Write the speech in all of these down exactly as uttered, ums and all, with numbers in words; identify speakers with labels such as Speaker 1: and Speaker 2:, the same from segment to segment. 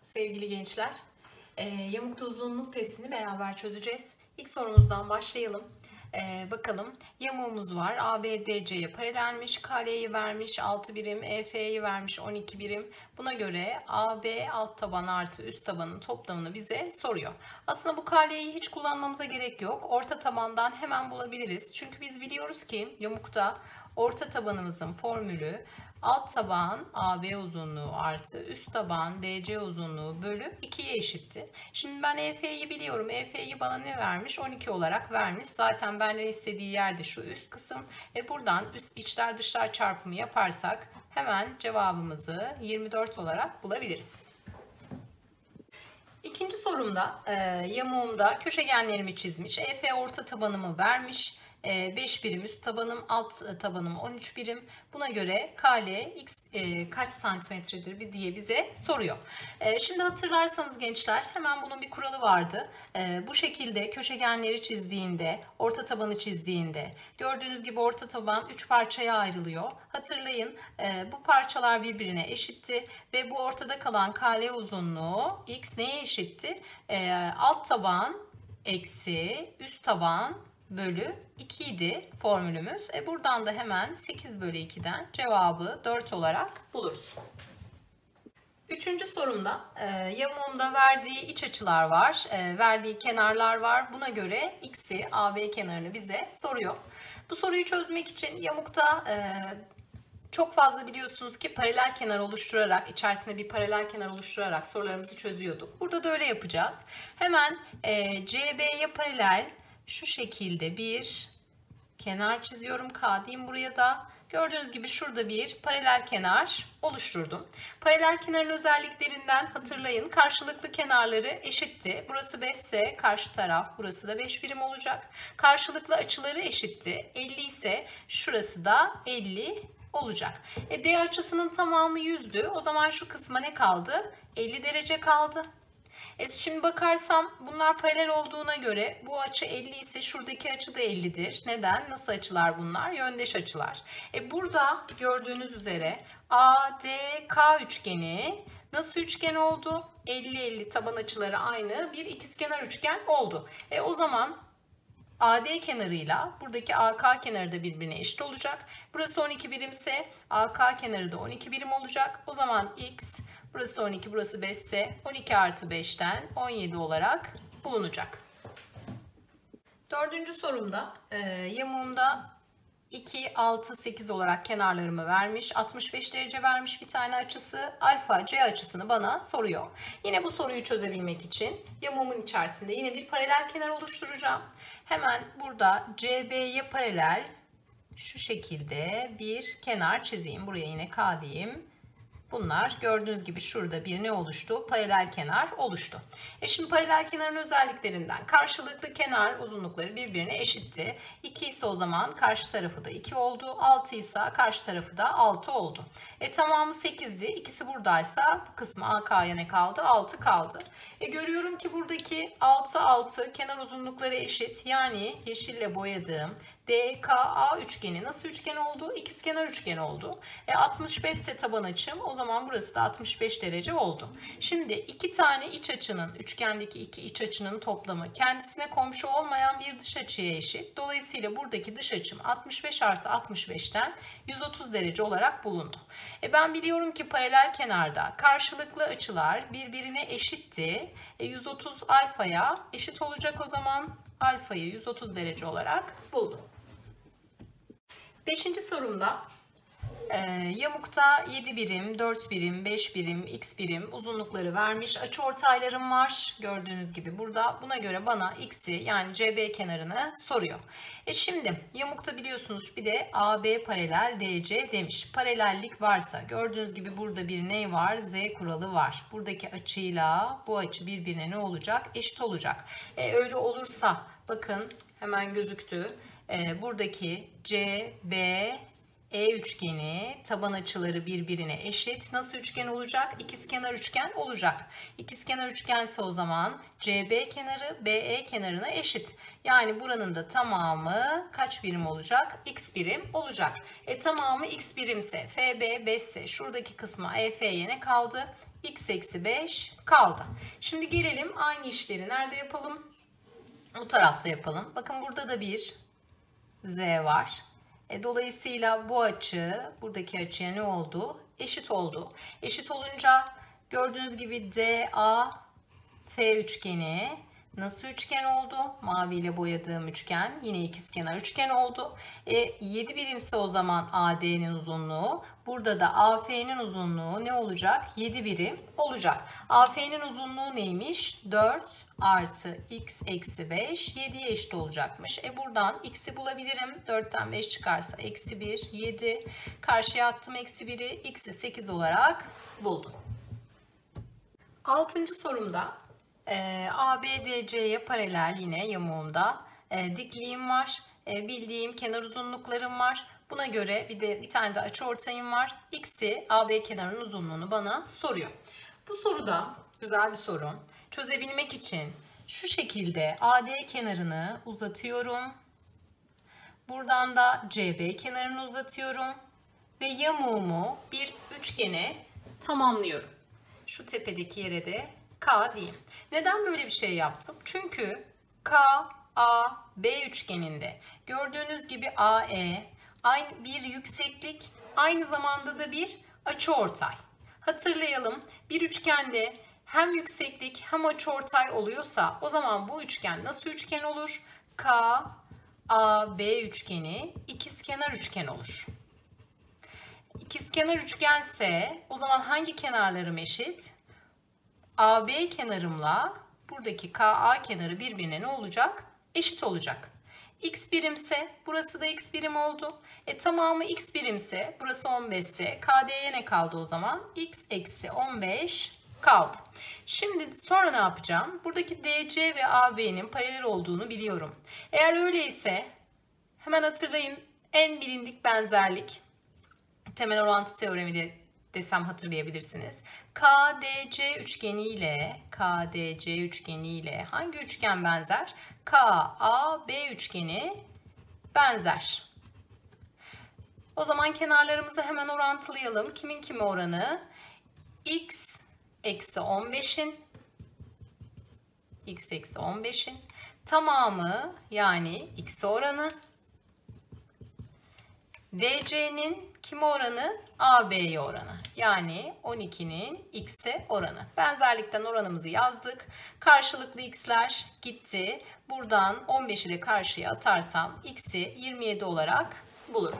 Speaker 1: sevgili gençler. Ee, yamukta uzunluk testini beraber çözeceğiz. İlk sorumuzdan başlayalım. Ee, bakalım yamuğumuz var. A B D C'ye paralelmiş. K L'yi vermiş altı birim. E F'yi vermiş on iki birim. Buna göre A B alt taban artı üst tabanın toplamını bize soruyor. Aslında bu K L'yi hiç kullanmamıza gerek yok. Orta tabandan hemen bulabiliriz. Çünkü biz biliyoruz ki yamukta orta tabanımızın formülü alt taban A B uzunluğu artı üst taban D C uzunluğu bölü ikiye eşittir. Şimdi ben E F'yi biliyorum. E F'yi bana ne vermiş? on iki olarak vermiş. Zaten benden istediği yerde şu üst kısım. E buradan üst içler dışlar çarpımı yaparsak hemen cevabımızı yirmi dört olarak bulabiliriz. İkinci sorumda e, yamuğumda köşegenlerimi çizmiş. E F orta tabanımı vermiş. beş birim üst tabanım, alt tabanım on üç birim. Buna göre K L x e, kaç santimetredir bir diye bize soruyor. E, şimdi hatırlarsanız gençler hemen bunun bir kuralı vardı. E, bu şekilde köşegenleri çizdiğinde, orta tabanı çizdiğinde gördüğünüz gibi orta taban üç parçaya ayrılıyor. Hatırlayın e, bu parçalar birbirine eşitti ve bu ortada kalan K L uzunluğu x neye eşitti? E, alt taban eksi üst taban bölü iki idi formülümüz. E buradan da hemen sekiz bölü iki'den cevabı dört olarak buluruz. Üçüncü sorumda e, yamuğumda verdiği iç açılar var, e, verdiği kenarlar var. Buna göre x'i A B kenarını bize soruyor. Bu soruyu çözmek için yamukta e, çok fazla biliyorsunuz ki paralel kenar oluşturarak, içerisinde bir paralel kenar oluşturarak sorularımızı çözüyorduk. Burada da öyle yapacağız. Hemen e, C B'ye paralel şu şekilde bir kenar çiziyorum. K diyeyim buraya da. Gördüğünüz gibi şurada bir paralel kenar oluşturdum. Paralel kenarın özelliklerinden hatırlayın. Karşılıklı kenarları eşitti. Burası beş ise karşı taraf burası da beş birim olacak. Karşılıklı açıları eşitti. elli ise şurası da elli olacak. E, D açısının tamamı yüzdü. O zaman şu kısma ne kaldı? elli derece kaldı. E şimdi bakarsam bunlar paralel olduğuna göre bu açı elli ise şuradaki açı da elli'dir. Neden? Nasıl açılar bunlar? Yöndeş açılar. E burada gördüğünüz üzere A D K üçgeni nasıl üçgen oldu? elli elli taban açıları aynı bir ikizkenar üçgen oldu. E o zaman A D kenarıyla buradaki A K kenarı da birbirine eşit olacak. Burası on iki birimse A K kenarı da on iki birim olacak. O zaman x burası on iki, burası beş ise on iki artı beş'ten on yedi olarak bulunacak. Dördüncü sorumda e, yamuğumda iki, altı, sekiz olarak kenarlarımı vermiş. altmış beş derece vermiş bir tane açısı. Alfa C açısını bana soruyor. Yine bu soruyu çözebilmek için yamuğumun içerisinde yine bir paralel kenar oluşturacağım. Hemen burada C B'ye paralel şu şekilde bir kenar çizeyim. Buraya yine K diyeyim. Bunlar gördüğünüz gibi şurada bir ne oluştu? Paralel kenar oluştu. E şimdi paralel kenarın özelliklerinden karşılıklı kenar uzunlukları birbirine eşitti. iki ise o zaman karşı tarafı da iki oldu. altı ise karşı tarafı da altı oldu. E tamamı sekiz'di. İkisi buradaysa bu kısmı A K'ya ne kaldı? altı kaldı. E görüyorum ki buradaki altı altı kenar uzunlukları eşit. Yani yeşille boyadığım D K A üçgeni nasıl üçgen oldu? İkizkenar üçgen oldu. E altmış beş ise taban açım. O zaman burası da altmış beş derece oldu. Şimdi iki tane iç açının, üçgendeki iki iç açının toplamı kendisine komşu olmayan bir dış açıya eşit. Dolayısıyla buradaki dış açım altmış beş artı altmış beş'ten yüz otuz derece olarak bulundu. E ben biliyorum ki paralel kenarda karşılıklı açılar birbirine eşitti. E yüz otuz alfaya eşit olacak o zaman. Alfayı yüz otuz derece olarak buldum. Beşinci sorumda e, yamukta yedi birim, dört birim, beş birim, x birim uzunlukları vermiş. Açıortaylarım var. Gördüğünüz gibi burada. Buna göre bana x'i yani C B kenarını soruyor. E şimdi yamukta biliyorsunuz bir de A B paralel D C demiş. Paralellik varsa gördüğünüz gibi burada bir ne var? Z kuralı var. Buradaki açıyla bu açı birbirine ne olacak? Eşit olacak. E, öyle olursa bakın hemen gözüktü. E, buradaki C B E üçgeni taban açıları birbirine eşit. Nasıl üçgen olacak? İkizkenar üçgen olacak. İkizkenar üçgense o zaman C B kenarı B E kenarına eşit. Yani buranın da tamamı kaç birim olacak? X birim olacak. E tamamı X birimse F B beş ise şuradaki kısma E F'ye ne kaldı? x eksi beş kaldı. Şimdi gelelim aynı işleri nerede yapalım? Bu tarafta yapalım. Bakın burada da bir z var. E, dolayısıyla bu açı buradaki açıya ne oldu? Eşit oldu. Eşit olunca gördüğünüz gibi D A F üçgeni nasıl üçgen oldu? Maviyle boyadığım üçgen yine ikizkenar üçgen oldu. E, yedi birimse o zaman A D'nin uzunluğu. Burada da A F'nin uzunluğu ne olacak? yedi birim olacak. A F'nin uzunluğu neymiş? dört artı x eksi beş yediye eşit olacakmış. E buradan x'i bulabilirim. dörtten beş çıkarsa eksi bir, yedi. Karşıya attım eksi biri. X'i sekiz olarak buldum. Altıncı sorumda e, A B D C'ye paralel yine yamuğumda e, dikliğim var. E, bildiğim kenar uzunluklarım var. Buna göre bir de bir tane de açıortayım var. X'i A B kenarının uzunluğunu bana soruyor. Bu soruda güzel bir soru. Çözebilmek için şu şekilde A D kenarını uzatıyorum. Buradan da C B kenarını uzatıyorum. Ve yamuğumu bir üçgene tamamlıyorum. Şu tepedeki yere de K diyeyim. Neden böyle bir şey yaptım? Çünkü K, A, B üçgeninde gördüğünüz gibi A E aynı bir yükseklik, aynı zamanda da bir açıortay. Hatırlayalım, bir üçgende hem yükseklik hem açıortay oluyorsa o zaman bu üçgen nasıl üçgen olur? K, A, B üçgeni ikizkenar üçgen olur. İkizkenar üçgense o zaman hangi kenarlarım eşit? A B kenarımla buradaki K A kenarı birbirine ne olacak? Eşit olacak. X birimse burası da x birim oldu. E tamamı x birimse burası on beş ise K D'ye ne kaldı o zaman? X eksi on beş kaldı. Şimdi sonra ne yapacağım? Buradaki D C ve A B'nin paralel olduğunu biliyorum. Eğer öyleyse hemen hatırlayın, en bilindik benzerlik temel orantı teoremi de desem hatırlayabilirsiniz. K D C üçgeni ile K D C üçgeni ile hangi üçgen benzer? K A B üçgeni benzer. O zaman kenarlarımızı hemen orantılayalım. Kimin kime oranı? X eksi on beşin X eksi on beşin tamamı yani X'e oranı. D C'nin kime oranı? A B'ye oranı. Yani on ikinin X'e oranı. Benzerlikten oranımızı yazdık. Karşılıklı X'ler gitti. Buradan on beşi de karşıya atarsam X'i yirmi yedi olarak bulurum.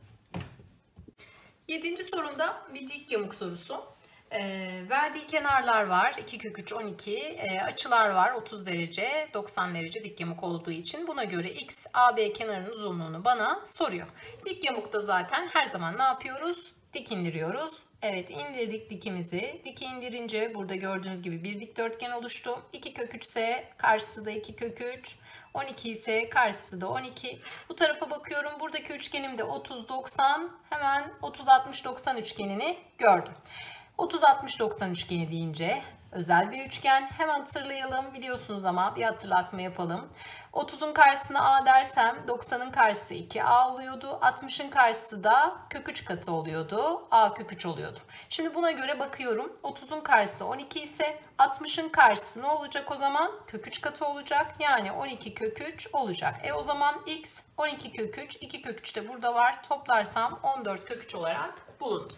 Speaker 1: Yedinci sorumda bir dik yamuk sorusu. E, verdiği kenarlar var. iki kök üç on iki. E, açılar var. otuz derece, doksan derece dik yamuk olduğu için. Buna göre X, A B kenarının uzunluğunu bana soruyor. Dik yamukta zaten her zaman ne yapıyoruz? Dik indiriyoruz. Evet, indirdik dikimizi. Diki indirince burada gördüğünüz gibi bir dikdörtgen oluştu. iki kök üç ise karşısı da iki kök üç. on iki ise karşısı da on iki. Bu tarafa bakıyorum. Buradaki üçgenimde otuz doksan. Hemen otuz altmış doksan üçgenini gördüm. otuz altmış doksan üçgeni deyince özel bir üçgen. Hemen hatırlayalım. Biliyorsunuz ama bir hatırlatma yapalım. otuzun karşısına A dersem doksanın karşısı iki A oluyordu. altmışın karşısı da kök üç katı oluyordu. A kök üç oluyordu. Şimdi buna göre bakıyorum. otuzun karşısı on iki ise altmışın karşısı ne olacak o zaman? Kök üç katı olacak. Yani on iki kök üç olacak. E o zaman X on iki kök üç. iki kök üç de burada var. Toplarsam on dört kök üç olarak bulundu.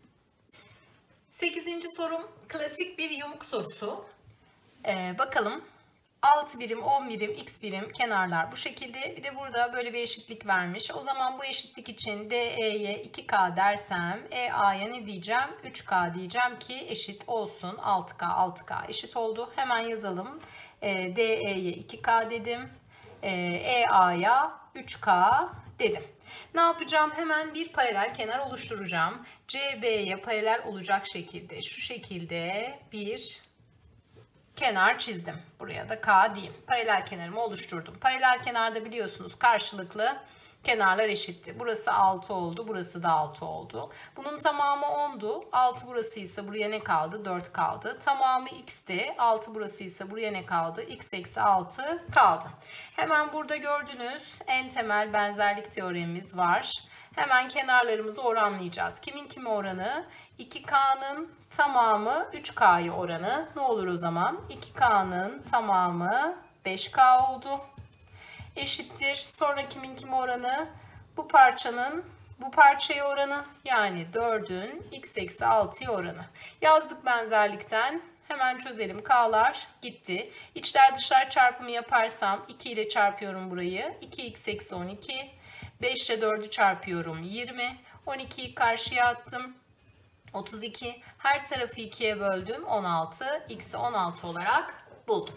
Speaker 1: sekizinci sorum klasik bir yamuk sorusu. Ee, bakalım altı birim, on birim, x birim kenarlar bu şekilde. Bir de burada böyle bir eşitlik vermiş. O zaman bu eşitlik için D E'ye iki K dersem E A'ya ne diyeceğim? üç K diyeceğim ki eşit olsun. altı K, altı K eşit oldu. Hemen yazalım. Ee, D E'ye iki K dedim. Ee, E A'ya üç K dedim. Ne yapacağım? Hemen bir paralel kenar oluşturacağım. C B'ye paralel olacak şekilde şu şekilde bir kenar çizdim. Buraya da K diyeyim. Paralel kenarımı oluşturdum. Paralel kenarda biliyorsunuz karşılıklı kenarlar eşitti. Burası altı oldu. Burası da altı oldu. Bunun tamamı ondu. altı burası ise buraya ne kaldı? dört kaldı. Tamamı x'ti. altı burası ise buraya ne kaldı? X eksi altı kaldı. Hemen burada gördünüz en temel benzerlik teoremimiz var. Hemen kenarlarımızı oranlayacağız. Kimin kime oranı? iki K'nın tamamı üç K'ya oranı. Ne olur o zaman? iki K'nın tamamı beş K oldu. Eşittir. Sonra kimin kime oranı? Bu parçanın bu parçaya oranı. Yani dördün x eksi altıya oranı. Yazdık benzerlikten. Hemen çözelim. K'lar gitti. İçler dışlar çarpımı yaparsam iki ile çarpıyorum burayı. iki x eksi on iki. beş ile dördü çarpıyorum. yirmi. on ikiyi karşıya attım. otuz iki. Her tarafı ikiye böldüm. on altı. X'i on altı olarak buldum.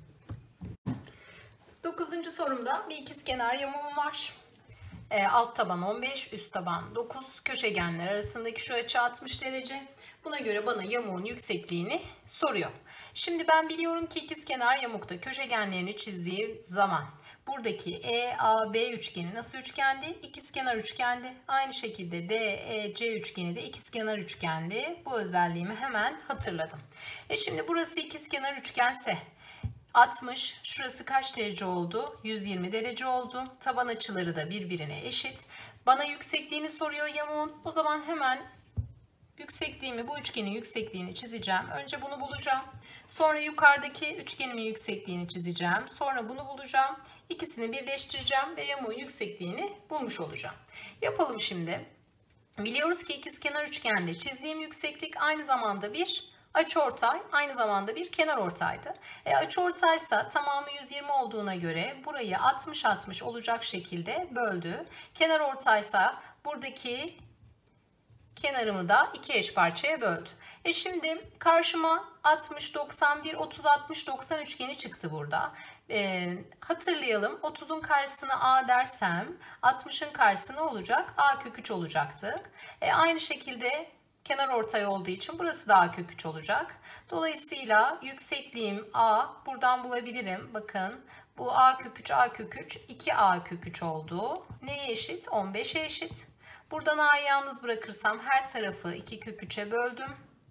Speaker 1: dokuzuncu sorumda bir ikizkenar yamuğum var. E, alt taban on beş, üst taban dokuz. Köşegenler arasındaki şu açı altmış derece. Buna göre bana yamuğun yüksekliğini soruyor. Şimdi ben biliyorum ki ikizkenar yamukta köşegenlerini çizdiği zaman buradaki E A B üçgeni nasıl üçgendi? İkizkenar üçgendi. Aynı şekilde D E C üçgeni de ikizkenar üçgendi. Bu özelliğimi hemen hatırladım. E şimdi burası ikizkenar üçgense altmış, şurası kaç derece oldu? yüz yirmi derece oldu. Taban açıları da birbirine eşit. Bana yüksekliğini soruyor yamuğun. O zaman hemen yüksekliğimi, bu üçgenin yüksekliğini çizeceğim. Önce bunu bulacağım. Sonra yukarıdaki üçgenimin yüksekliğini çizeceğim. Sonra bunu bulacağım. İkisini birleştireceğim ve yamuğun yüksekliğini bulmuş olacağım. Yapalım şimdi. Biliyoruz ki ikizkenar üçgende çizdiğim yükseklik aynı zamanda bir açıortay, aynı zamanda bir kenarortaydı. E, açıortaysa tamamı yüz yirmi olduğuna göre burayı altmış altmış olacak şekilde böldü. Kenarortaysa buradaki kenarımı da iki eş parçaya böldü. E şimdi karşıma altmış, doksan bir, otuz, altmış, doksan üçgeni çıktı burada. E, hatırlayalım, otuzun karşısına A dersem altmışın karşısı ne olacak? A kök üç olacaktı. E, aynı şekilde kenarortay olduğu için burası da A kök üç olacak. Dolayısıyla yüksekliğim A, buradan bulabilirim. Bakın bu A kök üç, A kök üç, iki A kök üç oldu. Neye eşit? on beşe eşit. Buradan A'yı yalnız bırakırsam her tarafı iki kök üçe böldüm.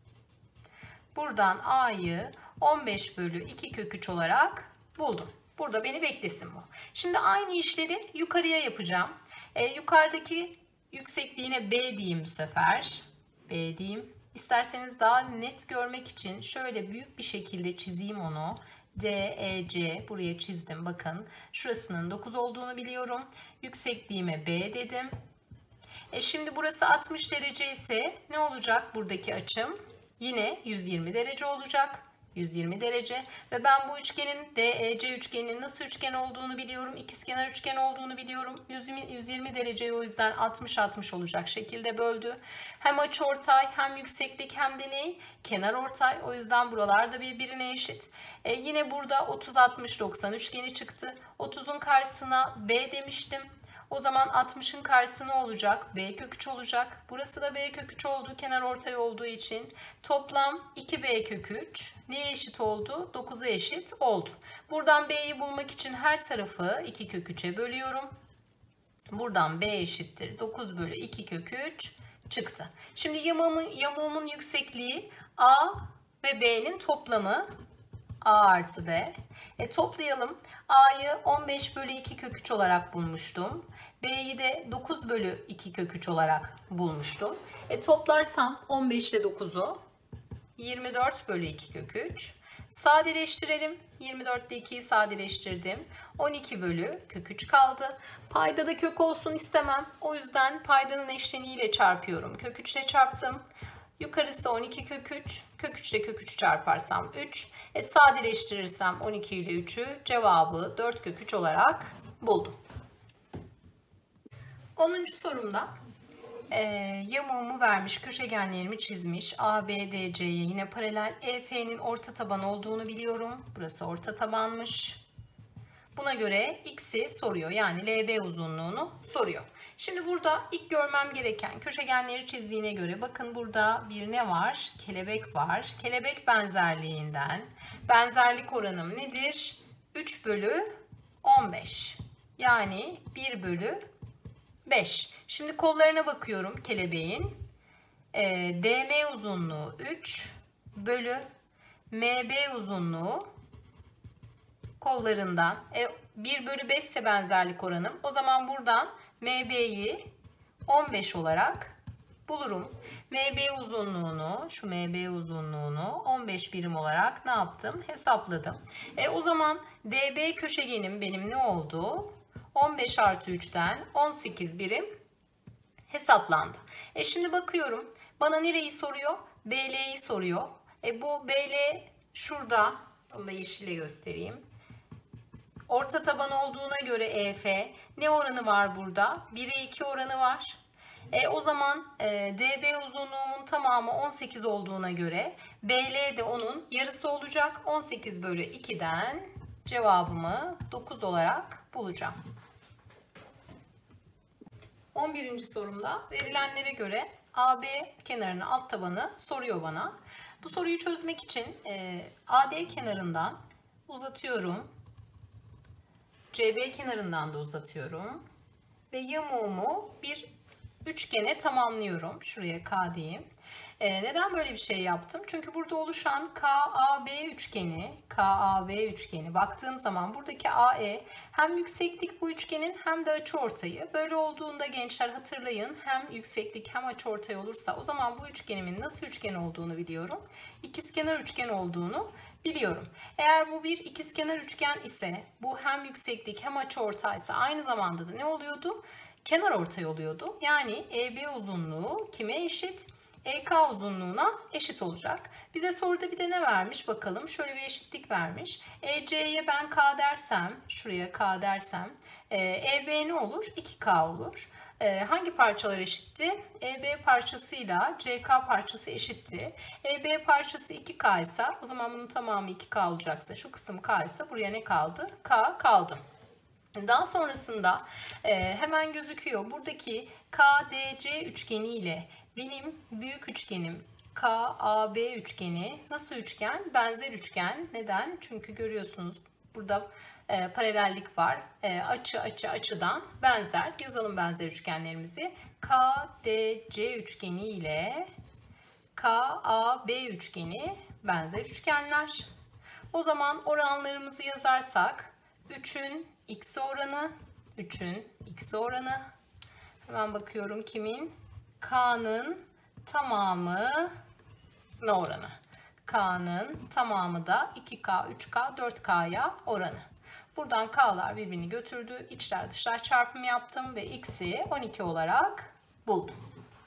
Speaker 1: Buradan A'yı on beş bölü iki kök üç olarak buldum. Burada beni beklesin bu. Şimdi aynı işleri yukarıya yapacağım. E, yukarıdaki yüksekliğine B diyeyim bu sefer. B diyeyim. İsterseniz daha net görmek için şöyle büyük bir şekilde çizeyim onu. D, E, C buraya çizdim. Bakın şurasının dokuz olduğunu biliyorum. Yüksekliğime B dedim. E şimdi burası altmış derece ise ne olacak buradaki açım? Yine yüz yirmi derece olacak. yüz yirmi derece ve ben bu üçgenin D E C üçgeninin nasıl üçgen olduğunu biliyorum. İkizkenar üçgen olduğunu biliyorum. yüz yirmi dereceyi o yüzden altmış altmış olacak şekilde böldü. Hem açıortay hem yükseklik hem de ne? Kenarortay. O yüzden buralar da birbirine eşit. E yine burada otuz, altmış, doksan üçgeni çıktı. otuzun karşısına B demiştim. O zaman altmışın karşısı ne olacak? B kök üç olacak. Burası da B kök üç oldu. Kenarortay olduğu için. Toplam iki B kök üç. Neye eşit oldu? dokuza eşit oldu. Buradan B'yi bulmak için her tarafı iki kök üçe bölüyorum. Buradan B eşittir dokuz bölü iki kök üç çıktı. Şimdi yamuğumun, yamuğumun yüksekliği A ve B'nin toplamı. A artı B. E, toplayalım. A'yı on beş bölü iki kök üç olarak bulmuştum. B'yi de dokuz bölü iki kök üç olarak bulmuştum. E, toplarsam on beş ile dokuzu yirmi dört bölü iki kök üç. Sadeleştirelim. yirmi dört ile ikiyi sadeleştirdim. on iki bölü kök üç kaldı. Paydada kök olsun istemem. O yüzden paydanın eşleniğiyle çarpıyorum. Kök üç ile çarptım. Yukarısı on iki kök üç. Kök üç ile kök üçü çarparsam üç. E, sadeleştirirsem on iki ile üçü cevabı dört kök üç olarak buldum. onuncu sorumda e, yamuğumu vermiş, köşegenlerimi çizmiş. A, B, D, C'ye yine paralel. E, F'nin orta taban olduğunu biliyorum. Burası orta tabanmış. Buna göre x'i soruyor. Yani L B uzunluğunu soruyor. Şimdi burada ilk görmem gereken köşegenleri çizdiğine göre bakın burada bir ne var? Kelebek var. Kelebek benzerliğinden benzerlik oranım nedir? üç bölü on beş. Yani bir bölü beş. Şimdi kollarına bakıyorum kelebeğin. E, D M uzunluğu üç bölü M B uzunluğu kollarından. E, bir bölü beş ise benzerlik oranım. O zaman buradan M B'yi on beş olarak bulurum. M B uzunluğunu, şu M B uzunluğunu on beş birim olarak ne yaptım? Hesapladım. E o zaman D B köşegenim benim ne oldu? on beş artı üçten on sekiz birim hesaplandı. E şimdi bakıyorum. Bana nereyi soruyor? B L'yi soruyor. E bu B L şurada. Onu da yeşille göstereyim. Orta taban olduğuna göre E F ne oranı var burada? bire iki oranı var. E, o zaman e, D B uzunluğumun tamamı on sekiz olduğuna göre B L de onun yarısı olacak. on sekiz bölü iki'den cevabımı dokuz olarak bulacağım. on birinci sorumda verilenlere göre A B kenarının alt tabanı soruyor bana. Bu soruyu çözmek için e, A D kenarından uzatıyorum. C B kenarından da uzatıyorum. Ve yamuğumu bir üçgene tamamlıyorum. Şuraya K diyeyim. Ee, neden böyle bir şey yaptım? Çünkü burada oluşan K A B üçgeni, K A B üçgeni baktığım zaman buradaki A E hem yükseklik bu üçgenin hem de açıortayı. Böyle olduğunda gençler hatırlayın, hem yükseklik hem açıortay olursa o zaman bu üçgenimin nasıl üçgen olduğunu biliyorum. İkizkenar üçgen olduğunu biliyorum. Eğer bu bir ikizkenar üçgen ise bu hem yükseklik hem açıortaysa aynı zamanda da ne oluyordu? Kenarortay oluyordu. Yani E B uzunluğu kime eşit? E K uzunluğuna eşit olacak. Bize soruda bir de ne vermiş bakalım. Şöyle bir eşitlik vermiş. E C'ye ben K dersem, şuraya K dersem E B ne olur? iki K olur. E, hangi parçalar eşitti? E B parçasıyla C K parçası eşitti. E B parçası iki K ise o zaman bunun tamamı iki K olacaksa, şu kısım K ise buraya ne kaldı? K kaldı. Daha sonrasında e, hemen gözüküyor. Buradaki K D C üçgeni ile benim büyük üçgenim K A B üçgeni nasıl üçgen? Benzer üçgen. Neden? Çünkü görüyorsunuz burada e, paralellik var. E, açı açı açıdan benzer. Yazalım benzer üçgenlerimizi. K D C üçgeni ile K A B üçgeni benzer üçgenler. O zaman oranlarımızı yazarsak üçün x oranı, üçün x oranı. Hemen bakıyorum kimin? K'nın tamamı ne oranı? K'nın tamamı da iki K, üç K, dört K'ya oranı. Buradan K'lar birbirini götürdü. İçler dışlar çarpımı yaptım ve x'i on iki olarak buldum.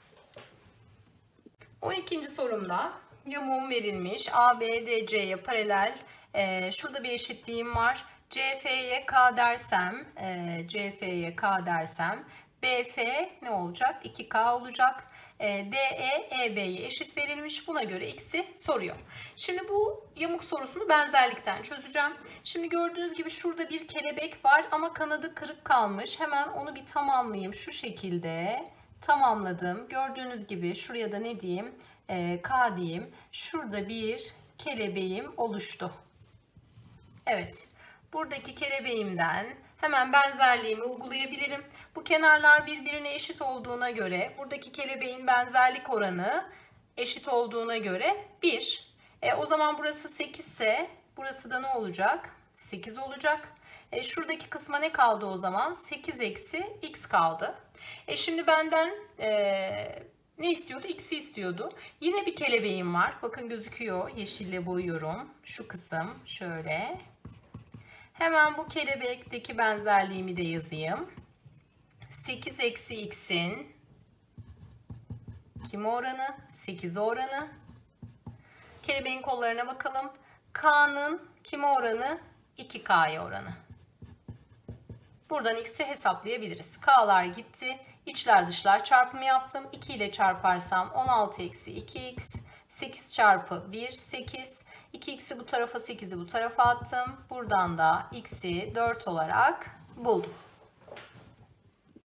Speaker 1: on ikinci sorumda yamuğum verilmiş. A B D C'ye paralel. Ee, şurada bir eşitliğim var. C F'ye K dersem, e, C F'ye K dersem B F ne olacak? iki K olacak. E, D E E B'ye eşit verilmiş. Buna göre x'i soruyor. Şimdi bu yamuk sorusunu benzerlikten çözeceğim. Şimdi gördüğünüz gibi şurada bir kelebek var ama kanadı kırık kalmış. Hemen onu bir tamamlayayım. Şu şekilde tamamladım. Gördüğünüz gibi şuraya da ne diyeyim? E, K diyeyim. Şurada bir kelebeğim oluştu. Evet. Buradaki kelebeğimden hemen benzerliğimi uygulayabilirim. Bu kenarlar birbirine eşit olduğuna göre buradaki kelebeğin benzerlik oranı eşit olduğuna göre bir. E, o zaman burası sekiz ise burası da ne olacak? sekiz olacak. E, şuradaki kısma ne kaldı o zaman? sekiz eksi x kaldı. E, şimdi benden e, ne istiyordu? X'i istiyordu. Yine bir kelebeğim var. Bakın gözüküyor. Yeşille boyuyorum. Şu kısım şöyle. Hemen bu kelebekteki benzerliğimi de yazayım. sekiz eksi x'in kime oranı? sekiz'e oranı. Kelebeğin kollarına bakalım. K'nın kime oranı? iki K'ya oranı. Buradan x'i hesaplayabiliriz. K'lar gitti. İçler dışlar çarpımı yaptım. iki ile çarparsam on altı eksi iki x. sekiz çarpı bir, sekiz. iki x'i bu tarafa, sekiz'i bu tarafa attım. Buradan da x'i dört olarak buldum.